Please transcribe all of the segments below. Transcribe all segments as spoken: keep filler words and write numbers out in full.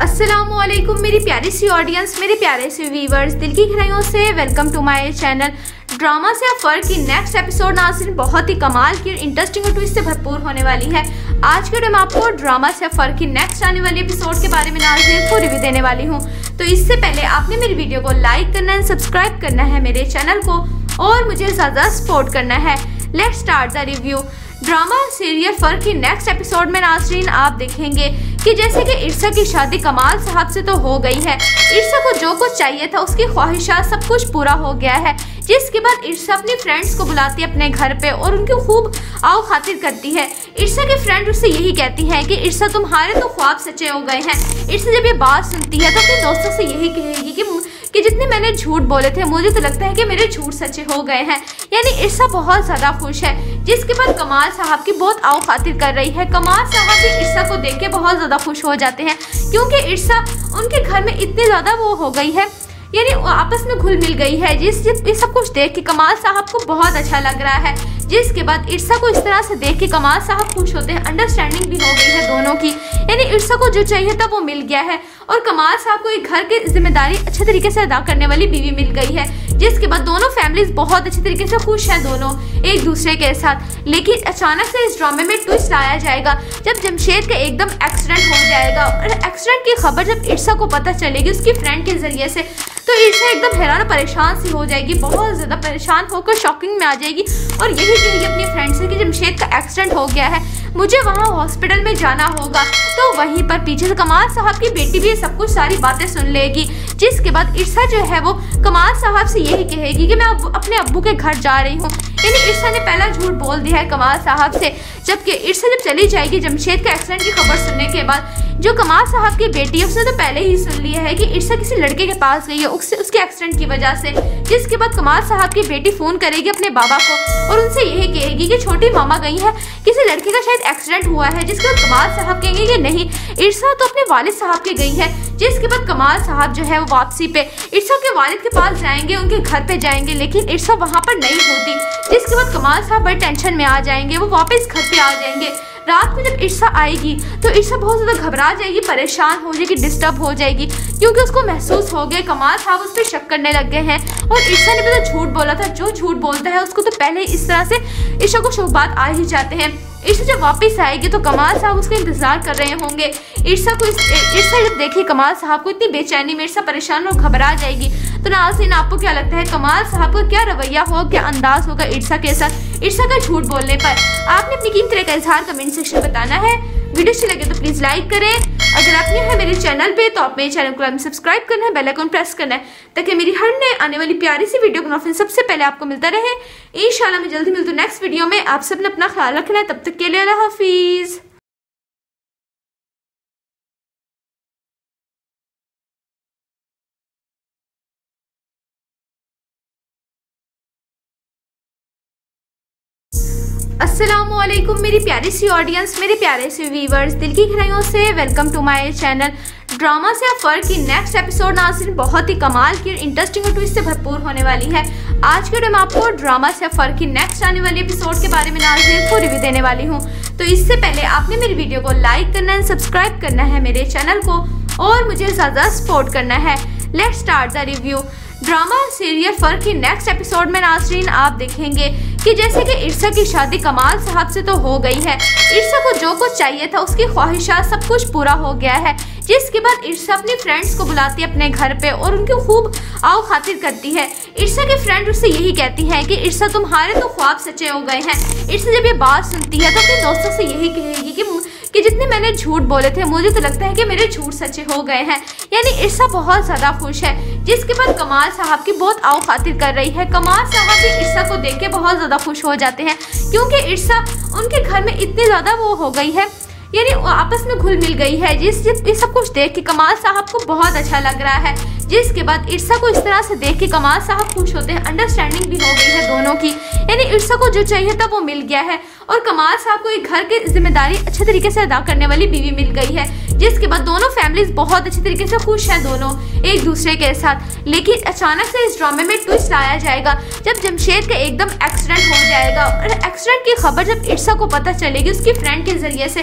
अस्सलामुअलैकुम मेरी प्यारी सी ऑडियंस, मेरे प्यारे से व्यूवर्स, दिल की गहराइयों से welcome to my channel. Drama से अफर की नेक्स्ट एपिसोड नाज़रीन बहुत ही कमाल की इंटरेस्टिंग और ट्विस्ट से भरपूर होने वाली है। आज के वीडियो में आपको ड्रामा से अफर की नेक्स्ट आने वाली एपिसोड के बारे में नाज़रीन को रिव्यू देने वाली हूँ। तो इससे पहले आपने मेरी वीडियो को लाइक करना है, सब्सक्राइब करना है मेरे चैनल को और मुझे ज़्यादा सपोर्ट करना है। Let's start the review. Drama serial फर की नेक्स्ट एपिसोड में नाज़रीन आप देखेंगे कि जैसे कि इर्सा की शादी कमाल साहब से तो हो गई है। इर्सा को जो कुछ चाहिए था, उसकी ख्वाहिशात सब कुछ पूरा हो गया है। जिसके बाद इर्सा अपनी फ्रेंड्स को बुलाती है अपने घर पे और उनकी खूब आओ खातिर करती है। इर्सा के फ्रेंड उससे यही कहती है कि इर्सा तुम्हारे तो ख्वाब सच्चे हो गए हैं। इर्सा जब ये बात सुनती है तो अपने दोस्तों से यही कहेगी कि कि जितने मैंने झूठ बोले थे मुझे तो लगता है कि मेरे झूठ सच्चे हो गए हैं। यानी इर्सा बहुत ज़्यादा खुश है। जिसके बाद कमाल साहब की बहुत आओ खातिर कर रही है। कमाल साहब भी इर्सा को देख के बहुत ज़्यादा खुश हो जाते हैं क्योंकि इर्सा उनके घर में इतनी ज़्यादा वो हो गई है, यानी आपस में घुल मिल गई है। जिस ये सब कुछ देख के कमाल साहब को बहुत अच्छा लग रहा है। जिसके बाद इर्सा को इस तरह से देख के कमाल साहब खुश होते हैं। अंडरस्टैंडिंग भी हो गई है दोनों की, यानी इर्सा को जो चाहिए था वो मिल गया है और कमाल साहब को एक घर की जिम्मेदारी अच्छे तरीके से अदा करने वाली बीवी मिल गई है। जिसके बाद दोनों फैमिलीज बहुत अच्छे तरीके से खुश हैं दोनों एक दूसरे के साथ। लेकिन अचानक से इस ड्रामे में ट्विस्ट लाया जाएगा जब जमशेद का एकदम एक्सीडेंट हो जाएगा और एक्सीडेंट की खबर जब इर्सा को पता चलेगी उसकी फ्रेंड के जरिए से, तो इर्सा एकदम हैरान परेशान सी हो जाएगी। बहुत ज़्यादा परेशान होकर शॉकिंग में आ जाएगी और यही कहेगी अपनी फ्रेंड से कि जमशेद का एक्सीडेंट हो गया है, मुझे वहाँ हॉस्पिटल में जाना होगा। तो वहीं पर पीछे से कमाल साहब की बेटी भी सब कुछ सारी बातें सुन लेगी। जिसके बाद इर्सा जो है वो कमाल साहब से यही कहेगी कि मैं अब अपने अब्बू के घर जा रही हूँ। यानी इर्सा ने पहला झूठ बोल दिया है कमाल साहब से। जबकि इर्सा जब चली जाएगी जमशेद के एक्सीडेंट की खबर सुनने के बाद, जो कमाल साहब की बेटी है उसने तो पहले ही सुन लिया है कि इर्सा किसी लड़के के पास गई है उससे उसके एक्सीडेंट की वजह से। जिसके बाद कमाल साहब की बेटी फोन करेगी अपने बाबा को और उनसे यही कहेगी कि छोटी मामा गई है, किसी लड़के का शायद एक्सीडेंट हुआ है। जिसके बाद कमाल साहब कहेंगे कि नहीं, इर्सा तो अपने वालिद साहब के गई है। जिसके बाद कमाल साहब जो है वो वापसी पे इर्सा के वालिद के पास जाएंगे, उनके घर पे जाएंगे, लेकिन इर्सा वहाँ पर नहीं होती। जिसके बाद कमाल साहब बड़े टेंशन में आ जाएंगे, वो वापस घर पे आ जाएंगे। रात में जब इर्सा आएगी तो इर्सा बहुत ज़्यादा घबरा जाएगी, परेशान हो जाएगी, डिस्टर्ब हो जाएगी क्योंकि उसको महसूस हो गया कमाल साहब उस पर शक करने लग गए हैं और इर्सा ने भी तो झूठ बोला था। जो झूठ बोलता है उसको तो पहले इस तरह से इर्सा को शुभबात आ ही जाते हैं। इर्सा जब वापस आएगी तो कमाल साहब उसका इंतजार कर रहे होंगे। इर्सा को इर्सा जब देखी कमाल साहब को इतनी बेचैनी में इर्सा परेशान और घबरा जाएगी। तो नाज़रीन आपको क्या लगता है कमाल साहब का क्या रवैया होगा, क्या अंदाज होगा इर्सा के साथ इर्सा का झूठ बोलने पर? आपने अपनी कीमती राय का इजहार कमेंट सेक्शन में बताना है। वीडियो अच्छी लगे तो प्लीज लाइक करें। अगर आप न्यू है मेरे चैनल पे तो आप मेरे चैनल को सब्सक्राइब करना है, बेल आइकन प्रेस करना है ताकि मेरी हर नए आने वाली प्यारी सी वीडियो का नोटिफिकेशन सबसे पहले आपको मिलता रहे। इंशाल्लाह मैं जल्दी मिलती हूँ नेक्स्ट वीडियो में। आप सबने अपना ख्याल रखना है, तब तक के लिए अल्लाह हाफिज। अस्सलामुअलैकुम मेरी प्यारी सी ऑडियंस, मेरे प्यारे से व्यूवर्स, दिल की गहराइयों से welcome to my channel. Drama से अफर की नेक्स्ट एपिसोड नाज़रीन बहुत ही कमाल की इंटरेस्टिंग और ट्विस्ट से भरपूर होने वाली है। आज के वीडियो में आपको ड्रामा से अफर की नेक्स्ट आने वाली एपिसोड के बारे में नाज़रीन को रिव्यू देने वाली हूँ। तो इससे पहले आपने मेरी वीडियो को लाइक करना है, सब्सक्राइब करना है मेरे चैनल को और मुझे ज़्यादा सपोर्ट करना है। Let's start the review. Drama serial फर की नेक्स्ट एपिसोड में नाज़रीन आप देखेंगे कि जैसे कि इर्सा की शादी कमाल साहब से तो हो गई है। इर्सा को जो कुछ चाहिए था, उसकी ख्वाहिशात सब कुछ पूरा हो गया है। जिसके बाद इर्सा अपनी फ्रेंड्स को बुलाती है अपने घर पे और उनकी खूब आओ खातिर करती है। इर्सा के फ्रेंड उससे यही कहती है कि इर्सा तुम्हारे तो ख्वाब सच्चे हो गए हैं। इर्सा जब ये बात सुनती है तो अपने दोस्तों से यही कहेगी कि कि जितने मैंने झूठ बोले थे मुझे तो लगता है कि मेरे झूठ सच्चे हो गए हैं। यानी इर्सा बहुत ज़्यादा खुश है। जिसके बाद कमाल साहब की बहुत आओ खातिर कर रही है। कमाल साहब भी इर्सा को देख के बहुत ज़्यादा खुश हो जाते हैं क्योंकि इर्सा उनके घर में इतनी ज़्यादा वो हो गई है, यानी आपस में घुल मिल गई है। जिस ये सब कुछ देख के कमाल साहब को बहुत अच्छा लग रहा है। जिसके बाद इर्सा को इस तरह से देख के कमाल साहब खुश होते हैं। अंडरस्टैंडिंग भी हो गई है दोनों की, यानी इर्सा को जो चाहिए था वो मिल गया है और कमाल साहब को एक घर की जिम्मेदारी अच्छे तरीके से अदा करने वाली बीवी मिल गई है। जिसके बाद दोनों फैमिलीज बहुत अच्छे तरीके से खुश हैं दोनों एक दूसरे के साथ। लेकिन अचानक से इस ड्रामे में ट्विस्ट लाया जाएगा जब जमशेद का एकदम एक्सीडेंट हो जाएगा और एक्सीडेंट की खबर जब इर्सा को पता चलेगी उसकी फ्रेंड के जरिए से,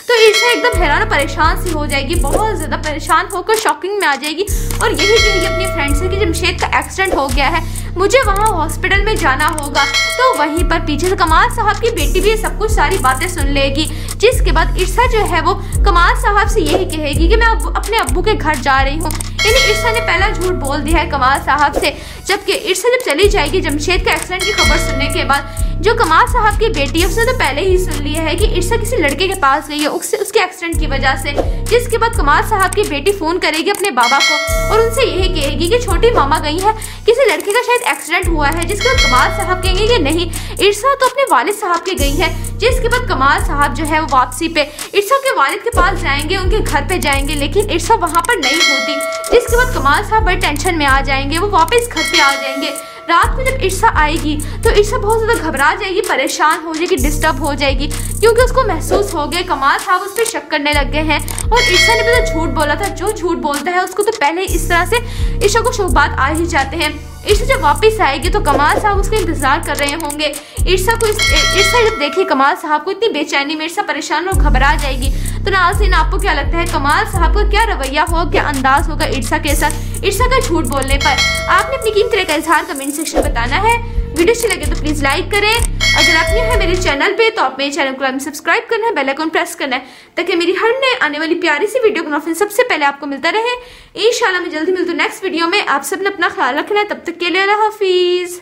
तो ईर्षा एकदम हैरान और परेशान सी हो जाएगी, बहुत ज्यादा परेशान होकर शॉकिंग में आ जाएगी और यही कहेगी अपनी फ्रेंड से कि जमशेद का एक्सीडेंट हो गया है, मुझे वहाँ हॉस्पिटल में जाना होगा। तो वहीं पर पीछे से कमाल साहब की बेटी भी सब कुछ सारी बातें सुन लेगी, जिसके बाद ईर्षा जो है वो कमाल साहब से यही कहेगी कि मैं अब अपने अब्बू के घर जा रही हूँ। यानी ईर्षा ने पहला झूठ बोल दिया है कमाल साहब से, जबकि ईर्षा जब चली जाएगी जमशेद के एक्सीडेंट की खबर सुनने के बाद, जो कमाल साहब की बेटी है उसने तो पहले ही सुन लिया है कि ईर्षा किसी लड़के के पास गई है उससे उसके एक्सीडेंट की वजह से। जिसके बाद कमाल साहब की बेटी फोन करेगी अपने बाबा को और उनसे यही कहेगी कि छोटी मामा गई है, किसी लड़के का शायद एक्सीडेंट हुआ है। जिसके बाद कमाल साहब कहेंगे कि नहीं, ईर्षा तो अपने वालिद साहब के गई है। जिसके बाद कमाल साहब जो है वो वापसी पे ईर्षा के वालिद के पास जाएंगे, उनके घर पे जाएंगे, लेकिन ईर्षा वहाँ पर नहीं होती। जिसके बाद कमाल साहब बड़े टेंशन में आ जाएंगे, वो वापस घर पे आ जाएंगे। रात में जब ईर्षा आएगी तो ईर्षा बहुत ज्यादा घबरा जाएगी, परेशान हो जाएगी, डिस्टर्ब हो जाएगी, क्योंकि उसको महसूस हो गया कमाल साहब उस पर शक करने लग गए हैं और ईर्षा ने भी तो झूठ बोला था। जो झूठ बोलता है उसको तो पहले इस तरह से ईर्षा को शुभबात आ ही जाते हैं। ईर्षा जब वापस आएगी तो कमाल साहब उसका इंतजार कर रहे होंगे। ईर्षा को ईर्षा जब देखी कमाल साहब को इतनी बेचैनी में, ईर्षा परेशान और घबरा जाएगी। तो नाज़रीन, आपको क्या लगता है कमाल साहब का क्या रवैया होगा, क्या अंदाज होगा ईर्षा के साथ ईर्षा का झूठ बोलने पर? आपने अपनी कीमती राय का इजहार कमेंट सेक्शन में बताना है। वीडियो अच्छी लगे तो प्लीज लाइक करें। अगर आप न्यू है मेरे चैनल पे तो आप मेरे चैनल को सब्सक्राइब करना है, बेल आइकन प्रेस करना है, ताकि मेरी हर नए आने वाली प्यारी सी वीडियो का नोटिफिकेशन सबसे पहले आपको मिलता रहे। इंशाल्लाह मैं जल्दी मिलती हूँ नेक्स्ट वीडियो में। आप सबने अपना ख्याल रखना है, तब तक के लिए अल्लाह हाफिज।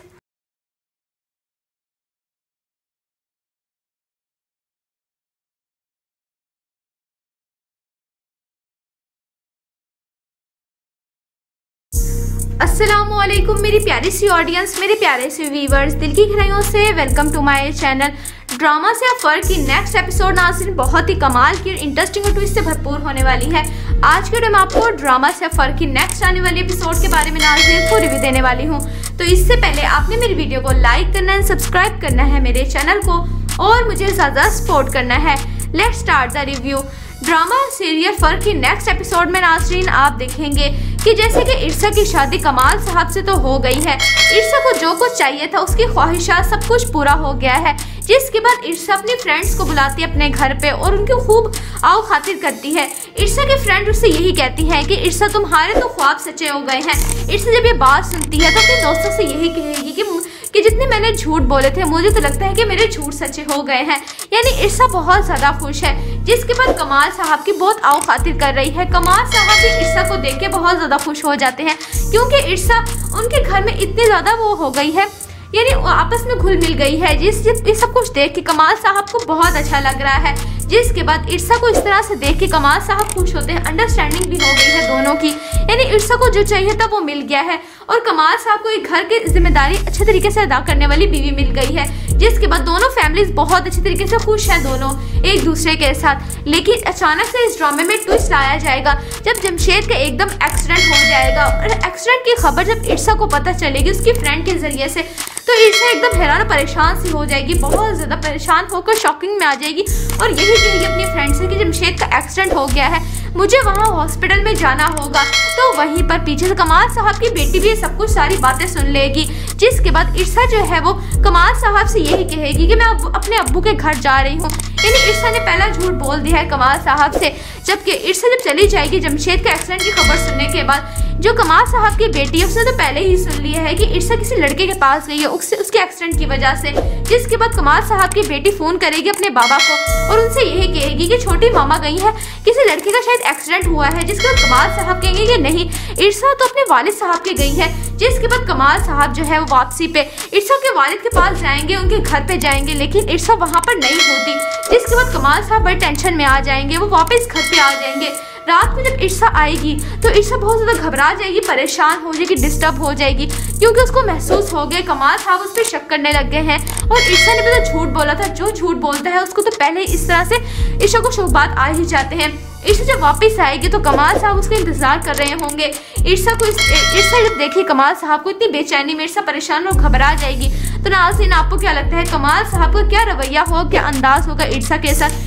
अस्सलामुअलैकुम मेरी प्यारी सी ऑडियंस, मेरे प्यारे से व्यूवर्स, दिल की गहराइयों से welcome to my channel. Drama से फर्क की नेक्स्ट एपिसोड नाज़रीन बहुत ही कमाल की इंटरेस्टिंग और ट्विस्ट से भरपूर होने वाली है। आज के वीडियो में आपको ड्रामा से फर्क की नेक्स्ट आने वाली एपिसोड के बारे में नाज़रीन को रिव्यू देने वाली हूँ। तो इससे पहले आपने मेरी वीडियो को लाइक करना है, सब्सक्राइब करना है मेरे चैनल को और मुझे ज़्यादा सपोर्ट करना है। Let's start the review. Drama serial फर्क की नेक्स्ट एपिसोड में नाज़रीन आप देखेंगे कि जैसे कि ईर्षा की शादी कमाल साहब से तो हो गई है, ईर्षा को जो कुछ चाहिए था उसकी ख्वाहिशात सब कुछ पूरा हो गया है। जिसके बाद ईर्षा अपनी फ्रेंड्स को बुलाती है अपने घर पे और उनकी खूब आओ खातिर करती है। ईर्षा के फ्रेंड उससे यही कहती है कि ईर्षा तुम्हारे तो ख्वाब सच्चे हो गए हैं। ईर्षा जब ये बात सुनती है तो अपने दोस्तों से यही कहेगी कि कि जितने मैंने झूठ बोले थे मुझे तो लगता है कि मेरे झूठ सच्चे हो गए हैं। यानी ईर्षा बहुत ज्यादा खुश है। जिसके बाद कमाल साहब की बहुत आओ खातिर कर रही है। कमाल साहब भी ईर्षा को देख के बहुत ज्यादा खुश हो जाते हैं, क्योंकि ईर्षा उनके घर में इतनी ज्यादा वो हो गई है, यानी आपस में घुल मिल गई है। जिस ये सब कुछ देख के कमाल साहब को बहुत अच्छा लग रहा है। जिसके बाद ईर्षा को इस तरह से देख के कमाल साहब खुश होते हैं, अंडरस्टैंडिंग भी हो गई है दोनों की। यानी ईर्षा को जो चाहिए था वो मिल गया है और कमाल साहब को एक घर की जिम्मेदारी अच्छे तरीके से अदा करने वाली बीवी मिल गई है। जिसके बाद दोनों फैमिलीज बहुत अच्छे तरीके से खुश हैं दोनों एक दूसरे के साथ। लेकिन अचानक से इस ड्रामे में ट्विस्ट लाया जाएगा जब जमशेद का एकदम एक्सीडेंट हो जाएगा और एक्सीडेंट की खबर जब ईर्षा को पता चलेगी उसकी फ्रेंड के जरिए से, तो ईर्षा एकदम हैरान और परेशान सी हो जाएगी, बहुत ज्यादा परेशान होकर शॉकिंग में आ जाएगी और यही कहेगी अपनी फ्रेंड से कि जमशेद का एक्सीडेंट हो गया है, मुझे वहाँ हॉस्पिटल में जाना होगा। तो वहीं पर पीछे से कमाल साहब की बेटी भी सब कुछ सारी बातें सुन लेगी। जिसके बाद ईर्षा जो है वो कमाल साहब से यही कहेगी कि मैं अब अपने अब्बू के घर जा रही हूँ। यानी ईर्षा ने पहला झूठ बोल दिया है कमाल साहब से, जबकि ईर्षा जब चली जाएगी जमशेद के एक्सीडेंट की खबर सुनने के बाद, जो कमाल साहब की बेटी है उसने तो पहले ही सुन लिया है कि ईर्षा किसी लड़के के पास गई है उससे उसके एक्सीडेंट की वजह से। जिसके बाद कमाल साहब की बेटी फोन करेगी अपने बाबा को और उनसे यही कहेगी कि छोटी मामा गई है, किसी लड़के का शायद एक्सीडेंट हुआ है। जिसके बाद कमाल साहब कहेंगे कि नहीं, ईर्षा तो अपने वालिद साहब के गई है। जिसके बाद कमाल साहब जो है वो वापसी पे ईर्षा के वालिद के पास जाएंगे, उनके घर पे जाएंगे, लेकिन ईर्षा वहाँ पर नहीं होती। जिसके बाद कमाल साहब बड़े टेंशन में आ जाएंगे, वो वापस घर पे आ जाएंगे। रात में जब ईर्षा आएगी तो ईर्षा बहुत ज्यादा घबरा जाएगी, परेशान हो जाएगी, डिस्टर्ब हो जाएगी, क्योंकि उसको महसूस हो गया कमाल साहब उस पर शक करने लग गए हैं और ईर्षा ने भी तो झूठ बोला था। जो झूठ बोलता है उसको तो पहले इस तरह से ईर्षा को शुभबात आ ही जाते हैं। ईर्षा जब वापस आएगी तो कमाल साहब उसका इंतजार कर रहे होंगे। ईर्षा को ईर्षा जब देखी कमाल साहब को इतनी बेचैनी में, ईर्षा परेशान और घबरा जाएगी। तो नाज़रीन, आपको क्या लगता है कमाल साहब का क्या रवैया होगा, क्या अंदाज होगा ईर्षा के साथ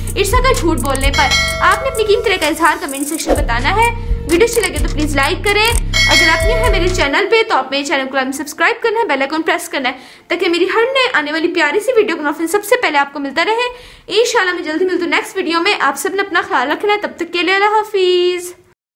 इर्सा का झूठ बोलने पर। आपने अपनी कीमती राय का इजहार कमेंट सेक्शन में बताना है। वीडियो अच्छी लगे तो प्लीज लाइक करें। अगर आप न्यू है मेरे चैनल पे तो आप मेरे चैनल को सब्सक्राइब करना है, बेल आइकन प्रेस करना है ताकि मेरी हर नए आने वाली प्यारी सी वीडियो का नोटिफिकेशन सबसे पहले आपको मिलता रहे। इंशाल्लाह मैं जल्दी मिलती हूँ नेक्स्ट वीडियो में। आप सबने अपना ख्याल रखना है, तब तक के लिए अल्लाह हाफिज।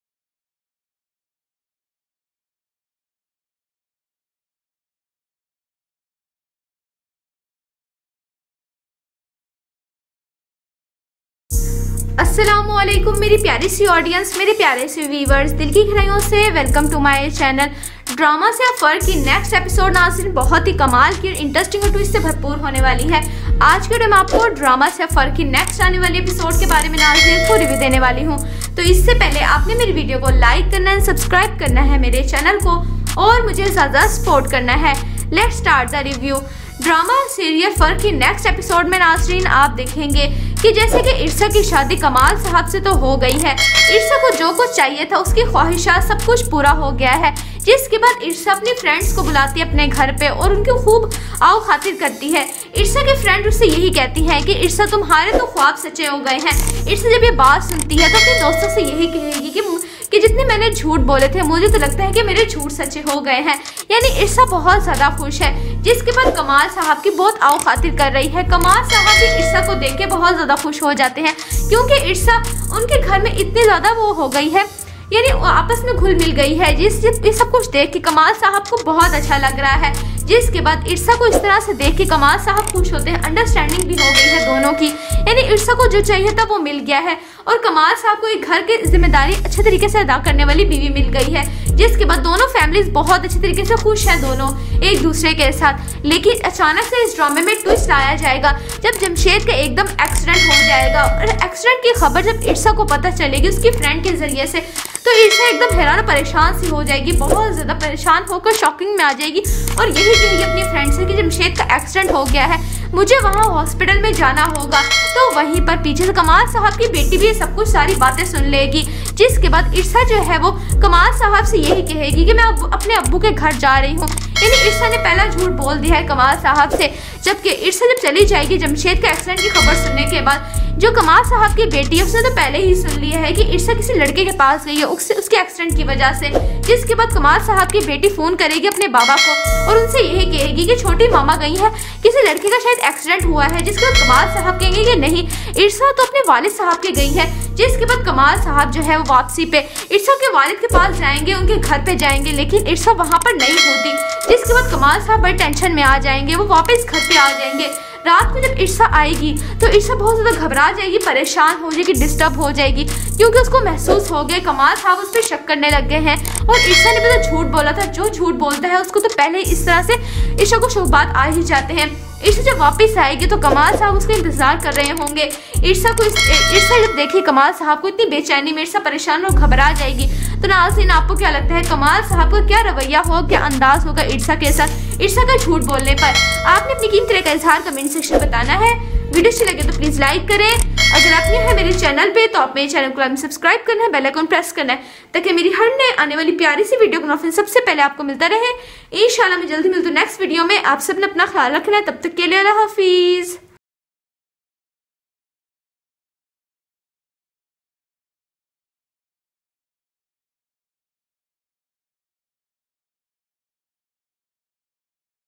अस्सलामुअलैकुम मेरी प्यारी सी ऑडियंस, मेरे प्यारे से व्यूवर्स, दिल की गहराइयों से welcome to my channel. Drama से अफर की नेक्स्ट एपिसोड नाज़रीन बहुत ही कमाल की इंटरेस्टिंग और ट्विस्ट से भरपूर होने वाली है। आज के वीडियो में आपको ड्रामा से अफर की नेक्स्ट आने वाली एपिसोड के बारे में नाज़रीन को रिव्यू देने वाली हूँ। तो इससे पहले आपने मेरी वीडियो को लाइक करना है, सब्सक्राइब करना है मेरे चैनल को और मुझे ज़्यादा सपोर्ट करना है। Let's start the review. Drama serial फर की नेक्स्ट एपिसोड में नाज़रीन आप देखेंगे कि जैसे कि इर्सा की शादी कमाल साहब से तो हो गई है। इर्सा को जो कुछ चाहिए था, उसकी ख्वाहिशात सब कुछ पूरा हो गया है। जिसके बाद इर्सा अपनी फ्रेंड्स को बुलाती है अपने घर पे और उनकी खूब आओ खातिर करती है। इर्सा के फ्रेंड उससे यही कहती है कि इर्सा तुम्हारे तो ख्वाब सच्चे हो गए हैं। इर्सा जब ये बात सुनती है तो अपने दोस्तों से यही कहेगी कि कि जितने मैंने झूठ बोले थे मुझे तो लगता है कि मेरे झूठ सच्चे हो गए हैं। यानी इर्सा बहुत ज़्यादा खुश है। जिसके बाद कमाल साहब की बहुत आओ खातिर कर रही है। कमाल साहब भी इर्सा को देख के बहुत ज़्यादा खुश हो जाते हैं क्योंकि इर्सा उनके घर में इतनी ज़्यादा वो हो गई है, यानी आपस में घुल मिल गई है। जिस ये सब कुछ देख के कमाल साहब को बहुत अच्छा लग रहा है। जिसके बाद इर्सा को इस तरह से देख के कमाल साहब खुश होते हैं। अंडरस्टैंडिंग भी हो गई है दोनों की, यानी इर्सा को जो चाहिए था वो मिल गया है और कमाल साहब को एक घर की जिम्मेदारी अच्छे तरीके से अदा करने वाली बीवी मिल गई है। जिसके बाद दोनों फैमिलीज बहुत अच्छे तरीके से खुश हैं दोनों एक दूसरे के साथ। लेकिन अचानक से इस ड्रामे में ट्विस्ट लाया जाएगा जब जमशेद का एकदम एक्सीडेंट हो जाएगा और एक्सीडेंट की खबर जब इर्सा को पता चलेगी उसकी फ्रेंड के जरिए से, तो इर्सा एकदम हैरान परेशान सी हो जाएगी, बहुत ज़्यादा परेशान होकर शॉकिंग में आ जाएगी और यही कहेगी अपनी फ्रेंड से कि जमशेद का एक्सीडेंट हो गया है, मुझे वहाँ हॉस्पिटल में जाना होगा। तो वहीं पर पीछे से कमाल साहब की बेटी भी सब कुछ सारी बातें सुन लेगी। जिसके बाद इर्सा जो है वो कमाल साहब से यही कहेगी कि मैं अब अपने अब्बू के घर जा रही हूँ। यानी इर्सा ने पहला झूठ बोल दिया है कमाल साहब से। जबकि इर्सा जब चली जाएगी जमशेद के एक्सीडेंट की खबर सुनने के बाद, जो कमाल साहब की बेटी है उसने तो पहले ही सुन लिया है कि इर्सा किसी लड़के के पास गई है उससे उसके एक्सीडेंट की वजह से। जिसके बाद कमाल साहब की बेटी फोन करेगी अपने बाबा को और उनसे यही कहेगी कि छोटी मामा गई है, किसी लड़के का शायद एक्सीडेंट हुआ है। जिसके बाद कमाल साहब कहेंगे कि नहीं, इर्सा तो अपने वालिद साहब के गई है। जिसके बाद कमाल साहब जो है वो वापसी पे इर्सा के वालिद के पास जाएंगे, उनके घर पे जाएंगे, लेकिन इर्सा वहाँ पर नहीं होती। जिसके बाद कमाल साहब बड़े टेंशन में आ जाएंगे, वो वापस घर पे आ जाएंगे। रात में जब इर्सा आएगी तो इर्सा बहुत ज़्यादा घबरा जाएगी, परेशान हो जाएगी, डिस्टर्ब हो जाएगी क्योंकि उसको महसूस हो गया कमाल साहब उस पर शक करने लग गए हैं और इर्सा ने भी तो झूठ बोला था। जो झूठ बोलता है उसको तो पहले इस तरह से इर्सा को शुभबात आ ही जाते हैं। इर्सा जब वापस आएगी तो कमाल साहब उसका इंतजार कर रहे होंगे। इर्सा को इर्सा जब देखी कमाल साहब को इतनी बेचैनी में इर्सा परेशान और घबरा जाएगी। तो नाज़रीन आपको क्या लगता है कमाल साहब का क्या रवैया होगा, क्या अंदाज होगा इर्सा के साथ इर्सा का झूठ बोलने पर? आपने अपनी कीमती राय का इजहार कमेंट सेक्शन में बताना है। वीडियो अच्छी लगे तो प्लीज लाइक करें। अगर आप न्यू है मेरे चैनल पे तो आप मेरे चैनल को सब्सक्राइब करना है, बेल आइकन प्रेस करना है ताकि मेरी हर नए आने वाली प्यारी सी वीडियो का नोटिफिकेशन सबसे पहले आपको मिलता रहे। इंशाल्लाह मैं जल्दी मिलती हूँ नेक्स्ट वीडियो में। आप सबने अपना ख्याल रखना है, तब तक के लिए अल्लाह हाफिज।